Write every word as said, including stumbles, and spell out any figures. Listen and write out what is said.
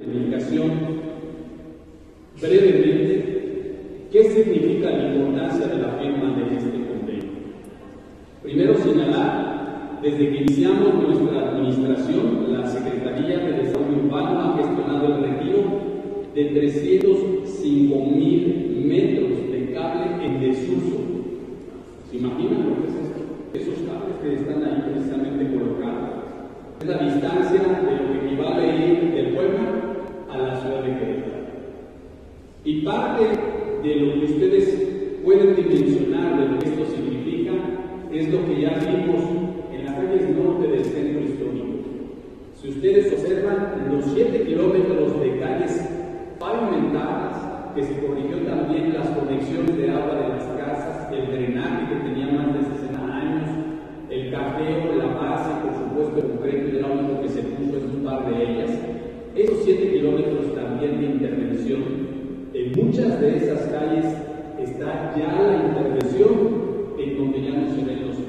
Comunicación, brevemente, ¿qué significa la importancia de la firma de este convenio? Primero señalar, desde que iniciamos nuestra administración, la Secretaría de Desarrollo Urbano ha gestionado el retiro de trescientos cinco mil metros de cable en desuso. ¿Se imaginan lo que es esto? Esos cables que están ahí precisamente colocados. Es la distancia de lo que equivale a ir de Puebla a la ciudad de Querétaro. Y parte de lo que ustedes pueden dimensionar de lo que esto significa es lo que ya vimos en las calles norte del centro histórico. Si ustedes observan los siete kilómetros de calles pavimentadas, que se corrigió también las conexiones de agua de las casas, el drenaje que tenía más de sesenta años, el café, la base, por supuesto, el concreto hidráulico que se puso en un par de ellas. Esos siete kilómetros también de intervención, en muchas de esas calles está ya la intervención en donde ya no se ven los